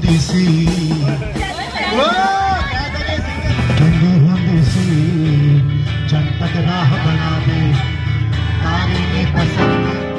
ਹੁੰਦੀ ਸੀ ਚੰਗੀ ਹੁੰਦੀ ਸੀ ਜੰਟਕ ਰਾਹ ਬਣਾ ਦੇ ਤਾਰੇ ਨੇ ਪਸੰਦ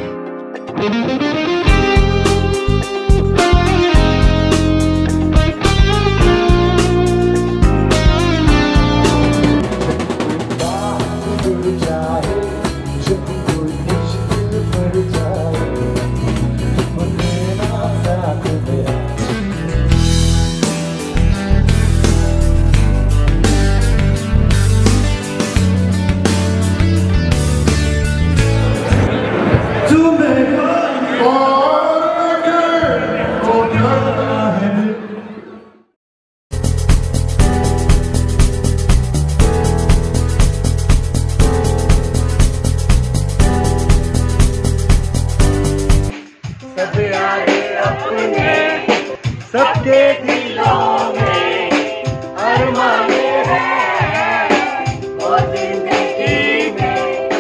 सबके दिलों में अरमान है और जिंदगी में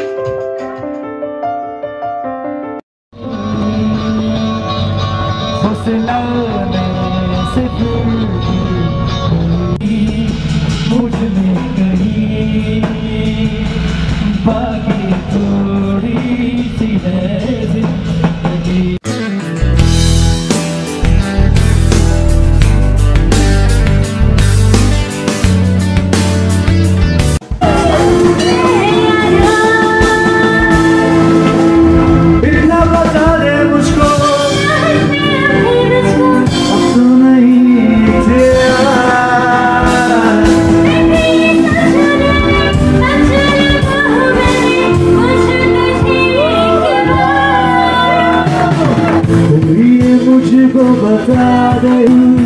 फुसलाने से मुझ में कहीं बाकी थोड़ी सी है जिंदगी। मुझको बता दे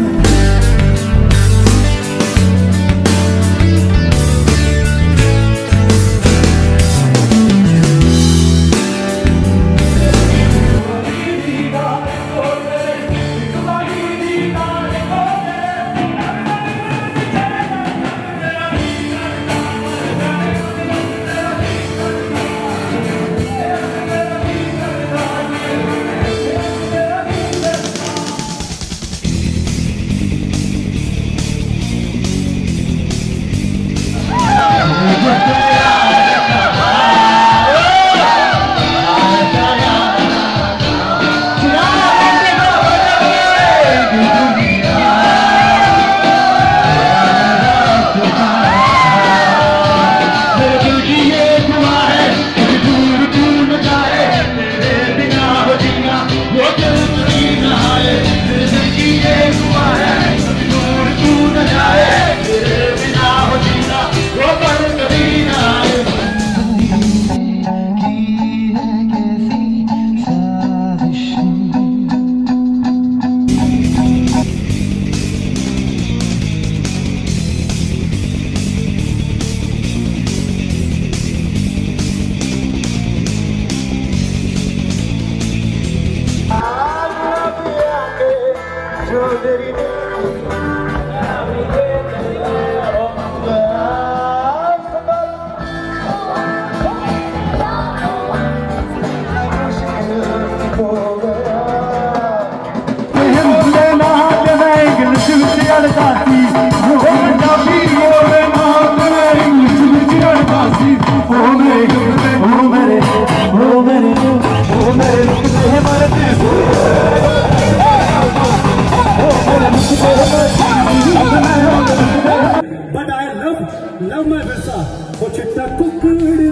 love my versa o chitta kukkudi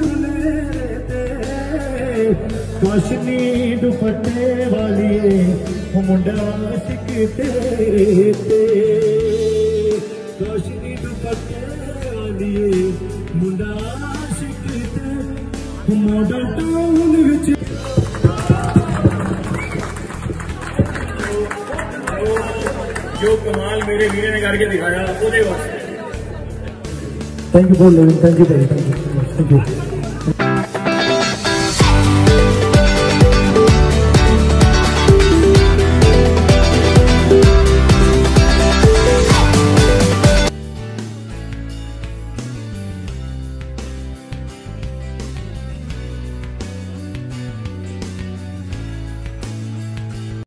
bulete kashni dupatte waliye o munda sikte te kashni dupatte waliye munda sikte model town vich जो कमाल मेरे वीरे ने करके दिखाया वो। Thank you for living, thank you.